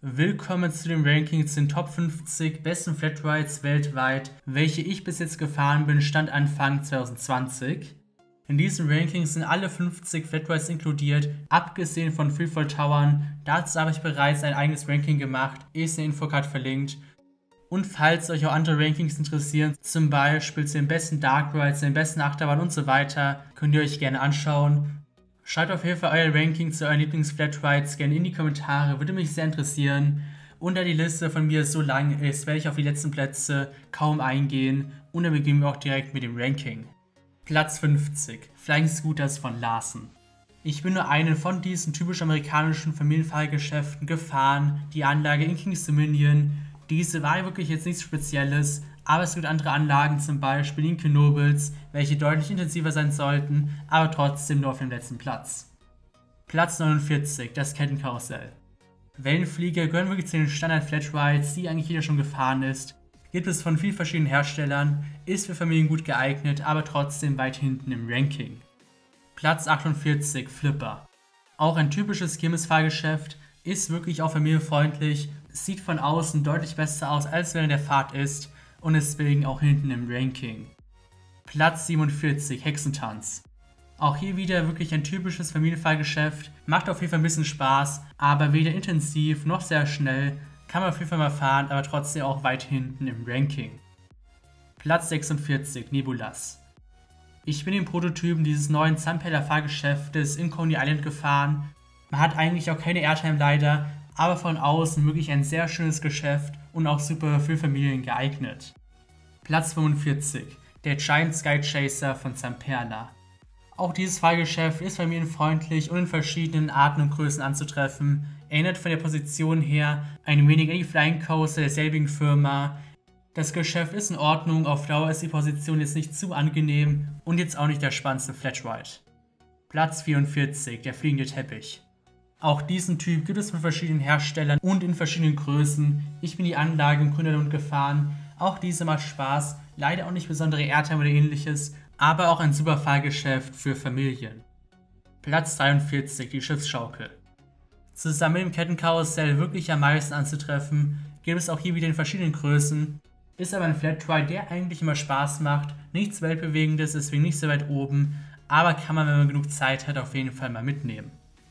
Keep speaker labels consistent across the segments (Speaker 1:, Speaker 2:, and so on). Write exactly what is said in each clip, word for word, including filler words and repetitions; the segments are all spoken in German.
Speaker 1: Willkommen zu dem Ranking zu den Top fünfzig besten Flatrides weltweit, welche ich bis jetzt gefahren bin, Stand Anfang zwanzig zwanzig. In diesem Ranking sind alle fünfzig Flatrides inkludiert, abgesehen von Freefall Towern. Dazu habe ich bereits ein eigenes Ranking gemacht, ist in der Infocard verlinkt. Und falls euch auch andere Rankings interessieren, zum Beispiel zu den besten Dark Rides, den besten Achterbahnen und so weiter, könnt ihr euch gerne anschauen. Schreibt auf jeden Fall euer Ranking zu euren Lieblings-Flatrides gerne in die Kommentare, würde mich sehr interessieren. Und da die Liste von mir so lang ist, werde ich auf die letzten Plätze kaum eingehen und dann beginnen wir auch direkt mit dem Ranking. Platz fünfzig, Flying Scooters von Larsen. Ich bin nur einen von diesen typisch amerikanischen Familienfahrgeschäften gefahren, die Anlage in Kings Dominion. Diese war wirklich jetzt nichts Spezielles, aber es gibt andere Anlagen, zum Beispiel in Knobles, welche deutlich intensiver sein sollten, aber trotzdem nur auf dem letzten Platz. Platz neunundvierzig, das Kettenkarussell. Wellenflieger gehören wirklich zu den Standard-Flatrides, die eigentlich jeder schon gefahren ist. Gibt es von vielen verschiedenen Herstellern, ist für Familien gut geeignet, aber trotzdem weit hinten im Ranking. Platz achtundvierzig, Flipper. Auch ein typisches Kirmesfahrgeschäft, ist wirklich auch familienfreundlich, sieht von außen deutlich besser aus, als während der Fahrt ist und deswegen auch hinten im Ranking. Platz siebenundvierzig, Hexentanz. Auch hier wieder wirklich ein typisches Familienfahrgeschäft, macht auf jeden Fall ein bisschen Spaß, aber weder intensiv noch sehr schnell, kann man auf jeden Fall mal fahren, aber trotzdem auch weit hinten im Ranking. Platz sechsundvierzig, Nebulas. Ich bin den Prototypen dieses neuen Sunpeller Fahrgeschäftes in Coney Island gefahren. Man hat eigentlich auch keine Airtime leider, aber von außen wirklich ein sehr schönes Geschäft und auch super für Familien geeignet. Platz fünfundvierzig, der Giant Sky Chaser von Zamperla. Auch dieses Fahrgeschäft ist familienfreundlich und in verschiedenen Arten und Größen anzutreffen. Erinnert von der Position her ein wenig an die Flying Coaster derselbigen Firma. Das Geschäft ist in Ordnung, auf Dauer ist die Position jetzt nicht zu angenehm und jetzt auch nicht der spannendste Flatride. Platz vierundvierzig, der fliegende Teppich. Auch diesen Typ gibt es von verschiedenen Herstellern und in verschiedenen Größen. Ich bin die Anlage im Grünerlund gefahren. Auch diese macht Spaß, leider auch nicht besondere Airtime oder ähnliches, aber auch ein super Fahrgeschäft für Familien. Platz dreiundvierzig, die Schiffsschaukel. Zusammen mit dem Kettenkarussell wirklich am meisten anzutreffen, gibt es auch hier wieder in verschiedenen Größen. Ist aber ein Flatride, der eigentlich immer Spaß macht, nichts Weltbewegendes, deswegen nicht so weit oben, aber kann man, wenn man genug Zeit hat, auf jeden Fall mal mitnehmen.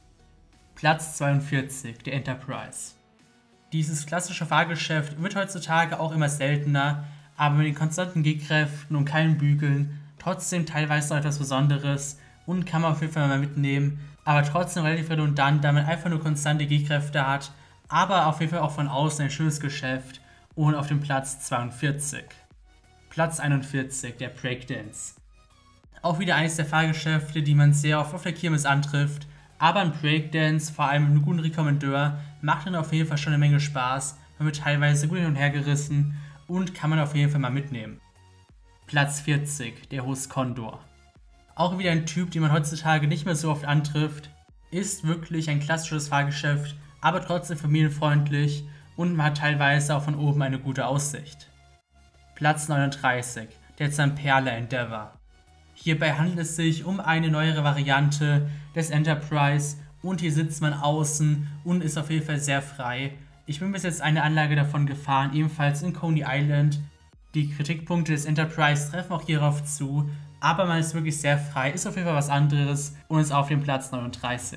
Speaker 1: Platz zweiundvierzig, der Enterprise. Dieses klassische Fahrgeschäft wird heutzutage auch immer seltener, aber mit den konstanten Gehkräften und keinen Bügeln trotzdem teilweise noch etwas Besonderes und kann man auf jeden Fall mal mitnehmen, aber trotzdem relativ redundant, da man einfach nur konstante Gehkräfte hat, aber auf jeden Fall auch von außen ein schönes Geschäft und auf dem Platz zweiundvierzig. Platz einundvierzig, der Breakdance. Auch wieder eines der Fahrgeschäfte, die man sehr oft auf der Kirmes antrifft, aber ein Breakdance, vor allem mit einem guten Rekommendeur, macht dann auf jeden Fall schon eine Menge Spaß, man wird teilweise gut hin und her gerissen und kann man auf jeden Fall mal mitnehmen. Platz vierzig, der Hus Condor. Auch wieder ein Typ, den man heutzutage nicht mehr so oft antrifft, ist wirklich ein klassisches Fahrgeschäft, aber trotzdem familienfreundlich und man hat teilweise auch von oben eine gute Aussicht. Platz neununddreißig, der Zamperla Endeavour. Hierbei handelt es sich um eine neuere Variante des Enterprise und hier sitzt man außen und ist auf jeden Fall sehr frei. Ich bin bis jetzt eine Anlage davon gefahren, ebenfalls in Coney Island. Die Kritikpunkte des Enterprise treffen auch hierauf zu, aber man ist wirklich sehr frei, ist auf jeden Fall was anderes und ist auf dem Platz neununddreißig.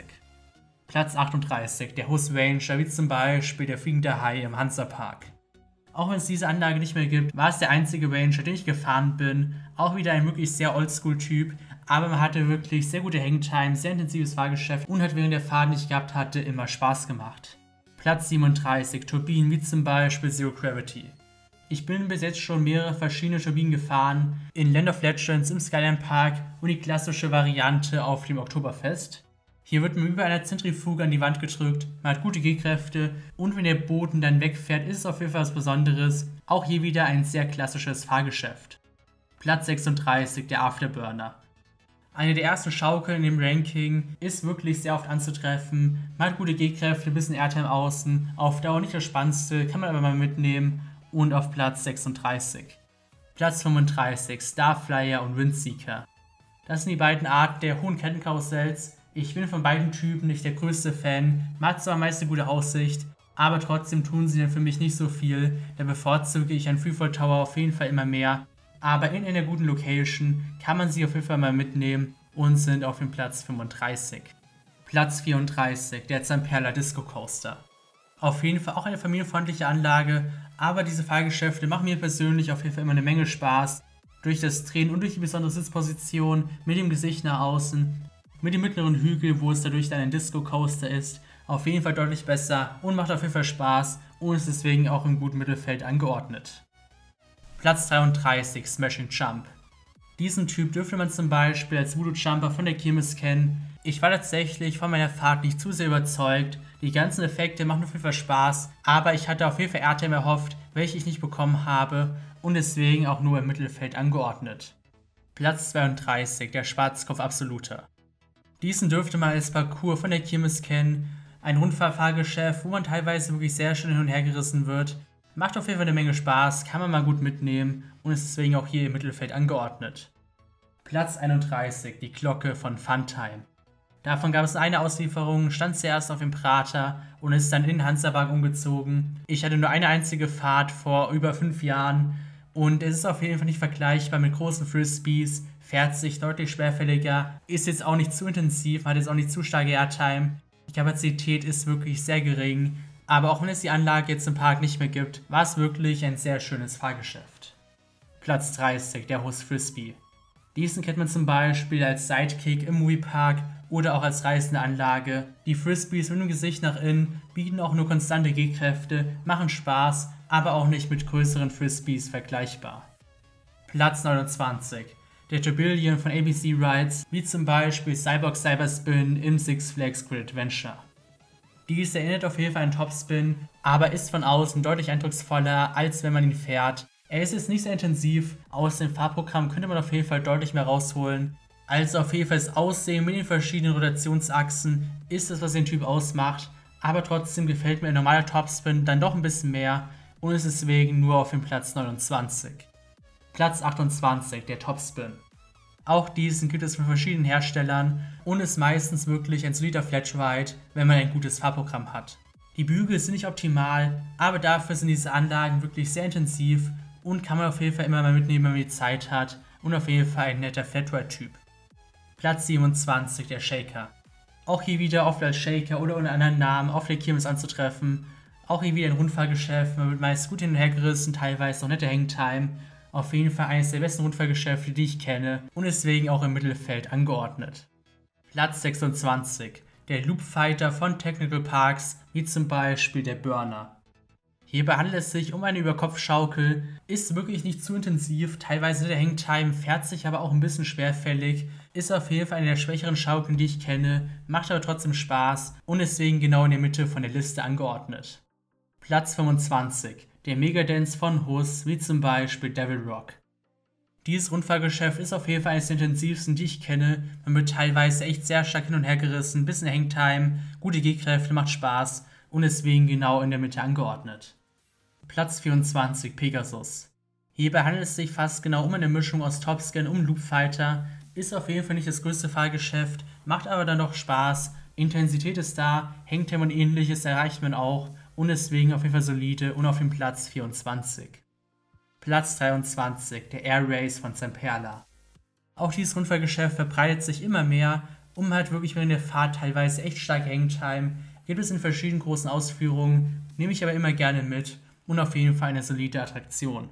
Speaker 1: Platz achtunddreißig, der Hus Ranger, wie zum Beispiel der fliegende Hai im Hansapark. Auch wenn es diese Anlage nicht mehr gibt, war es der einzige Ranger, den ich gefahren bin. Auch wieder ein wirklich sehr Oldschool-Typ, aber man hatte wirklich sehr gute Hangtime, sehr intensives Fahrgeschäft und hat während der Fahrt, die ich gehabt hatte, immer Spaß gemacht. Platz siebenunddreißig, Turbinen wie zum Beispiel Zero Gravity. Ich bin bis jetzt schon mehrere verschiedene Turbinen gefahren, in Land of Legends, im Skyline Park und die klassische Variante auf dem Oktoberfest. Hier wird man über einer Zentrifuge an die Wand gedrückt, man hat gute Gehkräfte und wenn der Boden dann wegfährt, ist es auf jeden Fall was Besonderes. Auch hier wieder ein sehr klassisches Fahrgeschäft. Platz sechsunddreißig, der Afterburner. Eine der ersten Schaukeln im Ranking, ist wirklich sehr oft anzutreffen. Man hat gute Gehkräfte, ein bisschen Airtime außen, auf Dauer nicht das Spannendste, kann man aber mal mitnehmen und auf Platz sechsunddreißig. Platz fünfunddreißig, Starflyer und Windseeker. Das sind die beiden Arten der hohen Kettenkarussells. Ich bin von beiden Typen nicht der größte Fan, man hat zwar meist eine gute Aussicht, aber trotzdem tun sie dann für mich nicht so viel. Da bevorzuge ich einen Freefall Tower auf jeden Fall immer mehr. Aber in einer guten Location kann man sie auf jeden Fall mal mitnehmen und sind auf dem Platz fünfunddreißig. Platz vierunddreißig, der Zamperla Disco Coaster. Auf jeden Fall auch eine familienfreundliche Anlage, aber diese Fahrgeschäfte machen mir persönlich auf jeden Fall immer eine Menge Spaß. Durch das Drehen und durch die besondere Sitzposition, mit dem Gesicht nach außen, mit dem mittleren Hügel, wo es dadurch dann ein Disco Coaster ist, auf jeden Fall deutlich besser und macht auf jeden Fall Spaß und ist deswegen auch im guten Mittelfeld angeordnet. Platz dreiunddreißig, Smashing Jump. Diesen Typ dürfte man zum Beispiel als Voodoo Jumper von der Kirmes kennen. Ich war tatsächlich von meiner Fahrt nicht zu sehr überzeugt. Die ganzen Effekte machen auf jeden Fall Spaß, aber ich hatte auf jeden Fall Airtime erhofft, welche ich nicht bekommen habe und deswegen auch nur im Mittelfeld angeordnet. Platz zweiunddreißig, der Schwarzkopf Absoluter. Diesen dürfte man als Parcours von der Kirmes kennen. Ein Rundfahrfahrgeschäft, wo man teilweise wirklich sehr schön hin und her gerissen wird. Macht auf jeden Fall eine Menge Spaß, kann man mal gut mitnehmen und ist deswegen auch hier im Mittelfeld angeordnet. Platz einunddreißig, die Glocke von Funtime. Davon gab es eine Auslieferung, stand zuerst auf dem Prater und ist dann in den Hansapark umgezogen. Ich hatte nur eine einzige Fahrt vor über fünf Jahren und es ist auf jeden Fall nicht vergleichbar mit großen Frisbees, fährt sich deutlich schwerfälliger, ist jetzt auch nicht zu intensiv, hat jetzt auch nicht zu starke Airtime. Die Kapazität ist wirklich sehr gering, aber auch wenn es die Anlage jetzt im Park nicht mehr gibt, war es wirklich ein sehr schönes Fahrgeschäft. Platz dreißig, der Host Frisbee. Diesen kennt man zum Beispiel als Sidekick im Moviepark oder auch als reißende Anlage. Die Frisbees mit dem Gesicht nach innen bieten auch nur konstante G-Kräfte, machen Spaß, aber auch nicht mit größeren Frisbees vergleichbar. Platz neunundzwanzig. Der Tourbillon von A B C Rides, wie zum Beispiel Cyborg Cyberspin im Six Flags Great Adventure. Dies erinnert auf jeden Fall an Topspin, aber ist von außen deutlich eindrucksvoller, als wenn man ihn fährt. Er ist jetzt nicht sehr intensiv, aus dem Fahrprogramm könnte man auf jeden Fall deutlich mehr rausholen. Also auf jeden Fall das Aussehen mit den verschiedenen Rotationsachsen ist es, was den Typ ausmacht, aber trotzdem gefällt mir ein normaler Topspin dann doch ein bisschen mehr und ist deswegen nur auf dem Platz neunundzwanzig. Platz achtundzwanzig, der Topspin. Auch diesen gibt es von verschiedenen Herstellern und ist meistens wirklich ein solider Flatride, wenn man ein gutes Fahrprogramm hat. Die Bügel sind nicht optimal, aber dafür sind diese Anlagen wirklich sehr intensiv und kann man auf jeden Fall immer mal mitnehmen, wenn man die Zeit hat und auf jeden Fall ein netter Flatride-Typ. Platz siebenundzwanzig, der Shaker. Auch hier wieder oft als Shaker oder unter anderen Namen auf der Kirmes anzutreffen. Auch hier wieder ein Rundfahrgeschäft, man wird meist gut hin und her gerissen, teilweise auch nette Hangtime. Auf jeden Fall eines der besten Rundfahrgeschäfte, die ich kenne und deswegen auch im Mittelfeld angeordnet. Platz sechsundzwanzig, der Loopfighter von Technical Parks, wie zum Beispiel der Burner. Hierbei handelt es sich um eine Überkopfschaukel, ist wirklich nicht zu intensiv, teilweise der Hangtime, fährt sich aber auch ein bisschen schwerfällig, ist auf jeden Fall eine der schwächeren Schaukeln, die ich kenne, macht aber trotzdem Spaß und deswegen genau in der Mitte von der Liste angeordnet. Platz fünfundzwanzig, der Megadance von Huss, wie zum Beispiel Devil Rock. Dieses Rundfahrgeschäft ist auf jeden Fall eines der intensivsten, die ich kenne. Man wird teilweise echt sehr stark hin und her gerissen, bisschen Hangtime, gute G-Kräfte, macht Spaß und deswegen genau in der Mitte angeordnet. Platz vierundzwanzig, Pegasus. Hierbei handelt es sich fast genau um eine Mischung aus Topscan und Loopfighter, ist auf jeden Fall nicht das größte Fahrgeschäft, macht aber dann doch Spaß, Intensität ist da, Hangtime und ähnliches erreicht man auch und deswegen auf jeden Fall solide und auf dem Platz vierundzwanzig. Platz dreiundzwanzig, der Air Race von Zamperla. Auch dieses Rundfahrgeschäft verbreitet sich immer mehr und man hat wirklich während der Fahrt teilweise echt starke Hangtime, gibt es in verschiedenen großen Ausführungen, nehme ich aber immer gerne mit und auf jeden Fall eine solide Attraktion.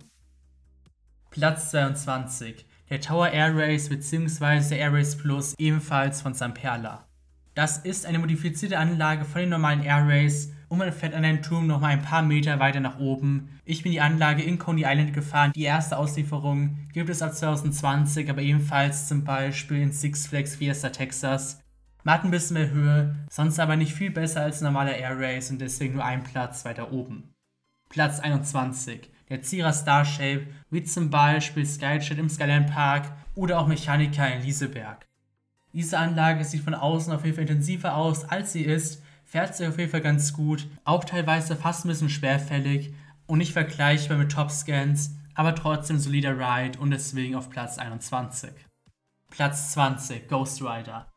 Speaker 1: Platz zweiundzwanzig, der Tower Air Race bzw. der Air Race Plus, ebenfalls von Zamperla. Das ist eine modifizierte Anlage von den normalen Air Race und man fährt an einem Turm nochmal ein paar Meter weiter nach oben. Ich bin die Anlage in Coney Island gefahren, die erste Auslieferung gibt es ab zwanzig zwanzig, aber ebenfalls zum Beispiel in Six Flags Fiesta Texas. Man hat ein bisschen mehr Höhe, sonst aber nicht viel besser als ein normaler Air Race und deswegen nur ein Platz weiter oben. Platz einundzwanzig, der Zierer Starshape, wie zum Beispiel Skyjet im Skyline Park oder auch Mechanica in Liseberg. Diese Anlage sieht von außen auf jeden Fall intensiver aus, als sie ist, fährt sich auf jeden Fall ganz gut, auch teilweise fast ein bisschen schwerfällig und nicht vergleichbar mit Topscans, aber trotzdem solider Ride und deswegen auf Platz einundzwanzig. Platz zwanzig, Ghost Rider.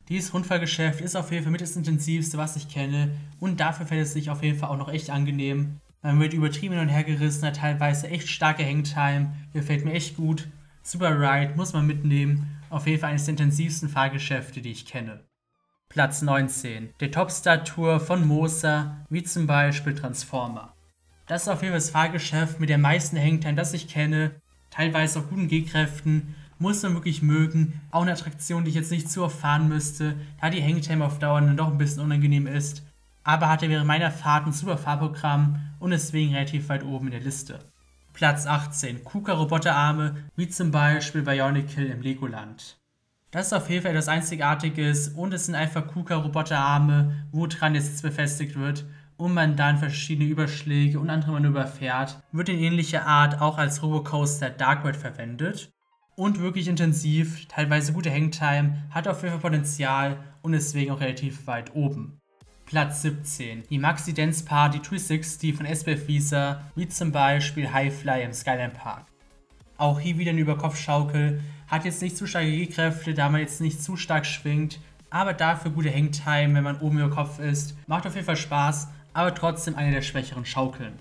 Speaker 1: Dieses Rundfahrgeschäft ist auf jeden Fall mit das intensivste, was ich kenne, und dafür fällt es sich auf jeden Fall auch noch echt angenehm. Man wird übertrieben hin und her gerissen, hat teilweise echt starke Hangtime, gefällt mir echt gut. Super Ride, muss man mitnehmen, auf jeden Fall eines der intensivsten Fahrgeschäfte, die ich kenne. Platz neunzehn. Der Topstar Tour von Moser, wie zum Beispiel Transformer. Das ist auf jeden Fall das Fahrgeschäft mit der meisten Hangtime, das ich kenne, teilweise auch guten Gehkräften, muss man wirklich mögen. Auch eine Attraktion, die ich jetzt nicht zu oft fahren müsste, da die Hangtime auf Dauer dann doch ein bisschen unangenehm ist. Aber hatte während meiner Fahrt ein super Fahrprogramm und deswegen relativ weit oben in der Liste. Platz achtzehn. KUKA-Roboterarme, wie zum Beispiel Bionicle im Legoland. Das ist auf jeden Fall etwas Einzigartiges und es sind einfach KUKA-Roboterarme, woran der Sitz befestigt wird und man dann verschiedene Überschläge und andere Manöver fährt. Wird in ähnlicher Art auch als Robocoaster Dark Ride verwendet. Und wirklich intensiv, teilweise gute Hangtime, hat auf jeden Fall Potenzial und deswegen auch relativ weit oben. Platz siebzehn. Die Maxi Dance Party dreihundertsechzig von S B F Visa, wie zum Beispiel Highfly im Skyline Park. Auch hier wieder eine Überkopfschaukel, hat jetzt nicht zu starke G-Kräfte, da man jetzt nicht zu stark schwingt, aber dafür gute Hangtime, wenn man oben über Kopf ist. Macht auf jeden Fall Spaß, aber trotzdem eine der schwächeren Schaukeln.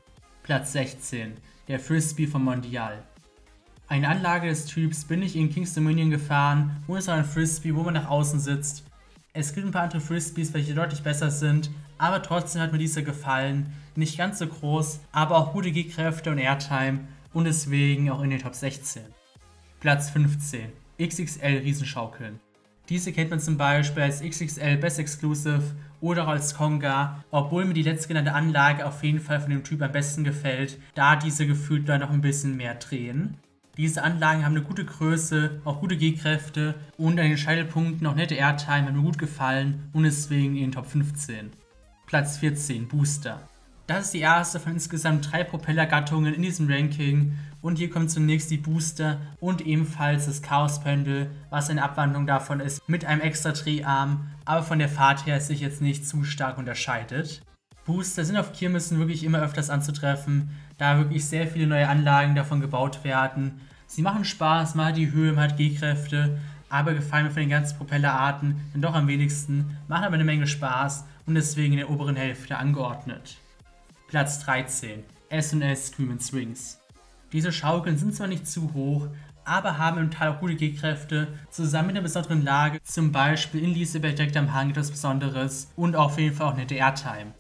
Speaker 1: Platz sechzehn. Der Frisbee von Mondial. Eine Anlage des Typs bin ich in King's Dominion gefahren und es war ein Frisbee, wo man nach außen sitzt. Es gibt ein paar andere Frisbees, welche deutlich besser sind, aber trotzdem hat mir dieser gefallen. Nicht ganz so groß, aber auch gute G-Kräfte und Airtime und deswegen auch in den Top sechzehn. Platz fünfzehn. X X L Riesenschaukeln. Diese kennt man zum Beispiel als X X L Best Exclusive oder auch als Konga, obwohl mir die letztgenannte Anlage auf jeden Fall von dem Typ am besten gefällt, da diese gefühlt da noch ein bisschen mehr drehen. Diese Anlagen haben eine gute Größe, auch gute G-Kräfte und an den Scheitelpunkten auch nette Airtime, hat mir gut gefallen und deswegen in den Top fünfzehn. Platz vierzehn. Booster. Das ist die erste von insgesamt drei Propellergattungen in diesem Ranking und hier kommt zunächst die Booster und ebenfalls das Chaos Pendel, was eine Abwandlung davon ist, mit einem extra Dreharm, aber von der Fahrt her sich jetzt nicht zu stark unterscheidet. Booster sind auf Kirmessen wirklich immer öfters anzutreffen, da wirklich sehr viele neue Anlagen davon gebaut werden. Sie machen Spaß, man hat die Höhe, man hat G-Kräfte, aber gefallen mir von den ganzen Propellerarten dann doch am wenigsten, machen aber eine Menge Spaß und deswegen in der oberen Hälfte angeordnet. Platz dreizehn. S und S Scream Swings. Diese Schaukeln sind zwar nicht zu hoch, aber haben im Teil auch gute G-Kräfte, zusammen mit einer besonderen Lage, zum Beispiel in Liseberg direkt am Hang etwas Besonderes und auf jeden Fall auch nette Airtime.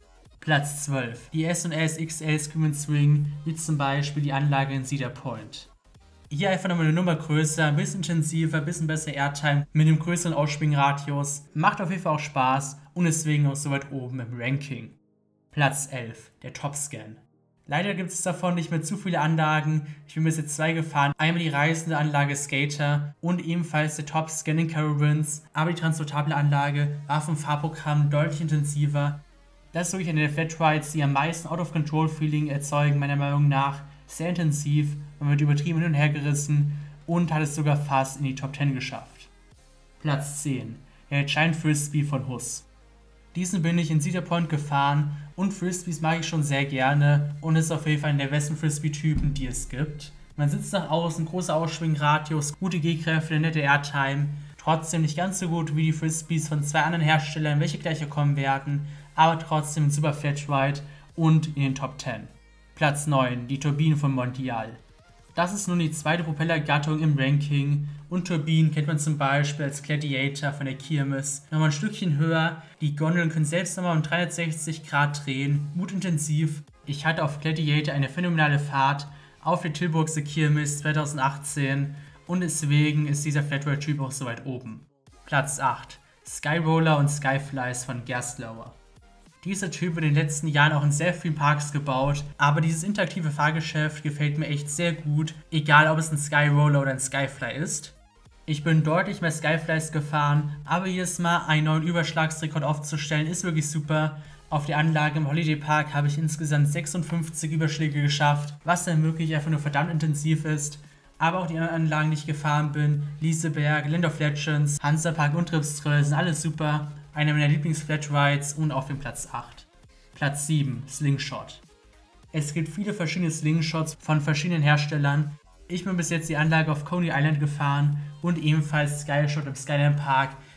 Speaker 1: Platz zwölf. Die S und S X L Scream Swing, wie zum Beispiel die Anlage in Cedar Point. Hier einfach nochmal eine Nummer größer, ein bisschen intensiver, ein bisschen besser Airtime mit einem größeren Ausschwingradius. Macht auf jeden Fall auch Spaß und deswegen auch so weit oben im Ranking. Platz elf. Der Topscan. Leider gibt es davon nicht mehr zu viele Anlagen. Ich bin bis jetzt zwei gefahren. Einmal die reisende Anlage Skater und ebenfalls der Topscan in Caravans. Aber die transportable Anlage war vom Fahrprogramm deutlich intensiver. Das ist wirklich eine der Flatrides, die am meisten Out-of-Control-Feeling erzeugen, meiner Meinung nach. Sehr intensiv, man wird übertrieben hin und her gerissen und hat es sogar fast in die Top zehn geschafft. Platz zehn. Der Giant Frisbee von Huss. Diesen bin ich in Cedar Point gefahren und Frisbees mag ich schon sehr gerne und ist auf jeden Fall einer der besten Frisbee-Typen, die es gibt. Man sitzt nach außen, großer Ausschwingradius, gute G-Kräfte, nette Airtime, trotzdem nicht ganz so gut wie die Frisbees von zwei anderen Herstellern, welche gleich kommen werden, aber trotzdem ein super Flatride und in den Top zehn. Platz neun. Die Turbinen von Mondial. Das ist nun die zweite Propellergattung im Ranking und Turbinen kennt man zum Beispiel als Gladiator von der Kirmes. Nochmal ein Stückchen höher, die Gondeln können selbst nochmal um dreihundertsechzig Grad drehen, gut intensiv. Ich hatte auf Gladiator eine phänomenale Fahrt auf der Tilburgse Kirmes zweitausendachtzehn und deswegen ist dieser Flatride-Typ auch so weit oben. Platz acht. Skyroller und Skyflies von Gerstlauer. Dieser Typ wird in den letzten Jahren auch in sehr vielen Parks gebaut, aber dieses interaktive Fahrgeschäft gefällt mir echt sehr gut, egal ob es ein Skyroller oder ein Skyfly ist. Ich bin deutlich mehr Skyflies gefahren, aber jedes Mal einen neuen Überschlagsrekord aufzustellen ist wirklich super. Auf der Anlage im Holiday Park habe ich insgesamt sechsundfünfzig Überschläge geschafft, was dann wirklich einfach nur verdammt intensiv ist. Aber auch die anderen Anlagen, die ich gefahren bin, Liseberg, Land of Legends, Hansapark und Tripsdrill sind alles super. Einer meiner Lieblings-Flatrides und auf dem Platz acht. Platz sieben. Slingshot. Es gibt viele verschiedene Slingshots von verschiedenen Herstellern. Ich bin bis jetzt die Anlage auf Coney Island gefahren und ebenfalls Skyshot im Skyline Park,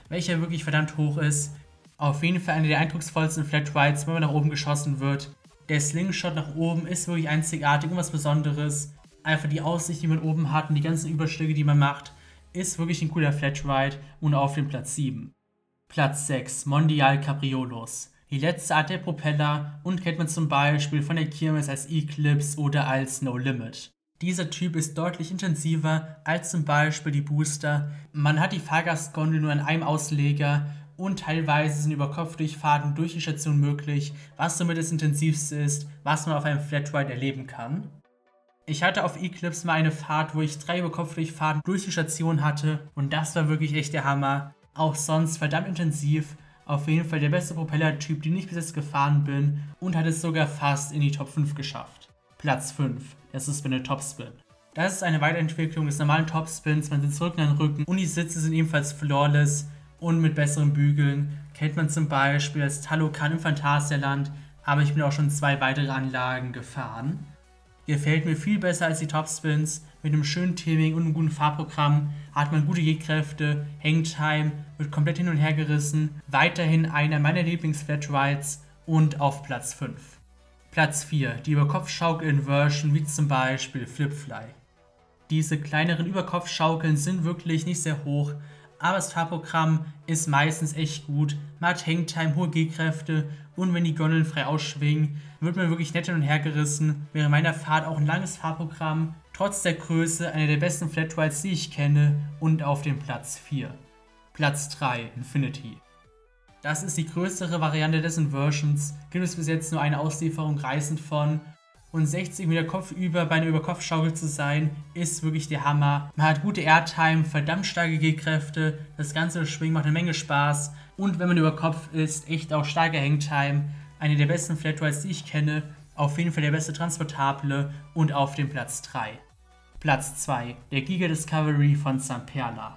Speaker 1: welcher wirklich verdammt hoch ist. Auf jeden Fall eine der eindrucksvollsten Flat Rides, wenn man nach oben geschossen wird. Der Slingshot nach oben ist wirklich einzigartig und was Besonderes. Einfach die Aussicht, die man oben hat und die ganzen Überschläge, die man macht, ist wirklich ein cooler Flat Ride und auf dem Platz sieben. Platz sechs, Mondial Cabriolos. Die letzte Art der Propeller und kennt man zum Beispiel von der Kirmes als Eclipse oder als No Limit. Dieser Typ ist deutlich intensiver als zum Beispiel die Booster. Man hat die Fahrgastgondel nur an einem Ausleger und teilweise sind Überkopfdurchfahrten durch die Station möglich, was somit das intensivste ist, was man auf einem Flatride erleben kann. Ich hatte auf Eclipse mal eine Fahrt, wo ich drei Überkopfdurchfahrten durch die Station hatte und das war wirklich echt der Hammer. Auch sonst verdammt intensiv, auf jeden Fall der beste Propellertyp, den ich bis jetzt gefahren bin und hat es sogar fast in die Top fünf geschafft. Platz fünf, der Suspended Topspin. Das ist eine Weiterentwicklung des normalen Topspins, man sitzt Rücken an Rücken und die Sitze sind ebenfalls flawless und mit besseren Bügeln. Kennt man zum Beispiel als Talokan im Phantasialand, aber ich bin auch schon zwei weitere Anlagen gefahren. Gefällt mir viel besser als die Topspins. Mit einem schönen Teaming und einem guten Fahrprogramm hat man gute G-Kräfte, Hangtime, wird komplett hin und her gerissen. Weiterhin einer meiner Lieblings-Flat-Rides und auf Platz fünf. Platz vier, die Überkopfschaukel-Inversion wie zum Beispiel Flipfly. Diese kleineren Überkopfschaukeln sind wirklich nicht sehr hoch, aber das Fahrprogramm ist meistens echt gut. Man hat Hangtime, hohe G-Kräfte und wenn die Gondeln frei ausschwingen, wird man wirklich nett hin und her gerissen. Während meiner Fahrt auch ein langes Fahrprogramm, trotz der Größe eine der besten Flatrides, die ich kenne und auf dem Platz vier. Platz drei, Infinity. Das ist die größere Variante des Inversions, gibt es bis jetzt nur eine Auslieferung reißend von. Und sechzig Meter kopfüber bei einer Überkopfschaukel zu sein, ist wirklich der Hammer. Man hat gute Airtime, verdammt starke G-Kräfte, das ganze Schwingen macht eine Menge Spaß. Und wenn man über Kopf ist, echt auch starke Hangtime. Eine der besten Flatrides, die ich kenne. Auf jeden Fall der beste Transportable und auf dem Platz drei. Platz zwei, der Giga Discovery von Zamperla.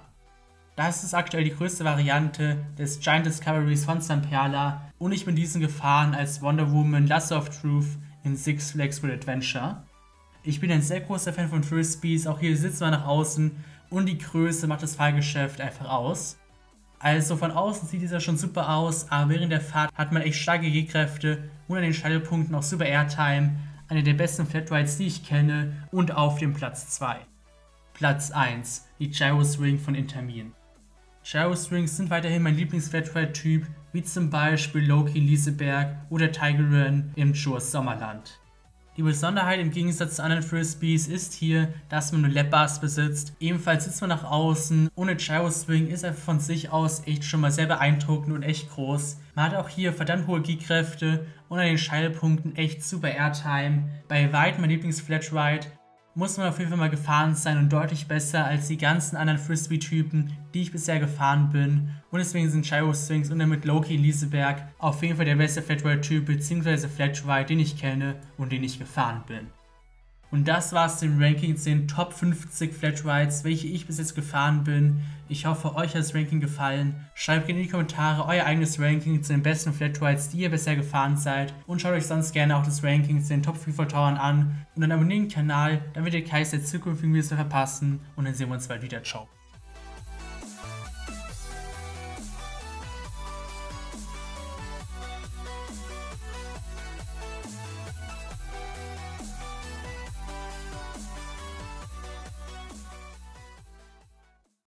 Speaker 1: Das ist aktuell die größte Variante des Giant Discoveries von Zamperla und ich bin diesen gefahren als Wonder Woman Lasso of Truth in Six Flags World Adventure. Ich bin ein sehr großer Fan von Frisbees, auch hier sitzt man nach außen und die Größe macht das Fahrgeschäft einfach aus. Also von außen sieht dieser schon super aus, aber während der Fahrt hat man echt starke G-Kräfte und an den Scheitelpunkten auch super Airtime. Eine der besten Flatrides, die ich kenne und auf dem Platz zwei. Platz eins, die Gyro Swing von Intamin. Gyro Swings sind weiterhin mein Lieblings-Flatride-Typ, wie zum Beispiel Loki in Liseberg oder Tigeran im Jaws Sommerland. Die Besonderheit im Gegensatz zu anderen Frisbees ist hier, dass man nur Lap-Bars besitzt. Ebenfalls sitzt man nach außen. Ohne Gyro Swing ist er von sich aus echt schon mal sehr beeindruckend und echt groß. Man hat auch hier verdammt hohe G-Kräfte und an den Scheitelpunkten echt super Airtime. Bei weitem mein Lieblings-Flatride. Muss man auf jeden Fall mal gefahren sein und deutlich besser als die ganzen anderen Frisbee-Typen, die ich bisher gefahren bin. Und deswegen sind Gyro Swings und damit Loki in Liseberg auf jeden Fall der beste Flatride-Typ bzw. Flatride, den ich kenne und den ich gefahren bin. Und das war's den Rankings, den Top fünfzig Flatrides, welche ich bis jetzt gefahren bin. Ich hoffe, euch hat das Ranking gefallen. Schreibt gerne in die Kommentare euer eigenes Ranking zu den besten Flatrides, die ihr bisher gefahren seid. Und schaut euch sonst gerne auch das Ranking zu den Top Freefall Towern an. Und dann abonniert den Kanal, damit ihr keines der zukünftigen Videos mehr verpassen. Und dann sehen wir uns bald wieder. Ciao.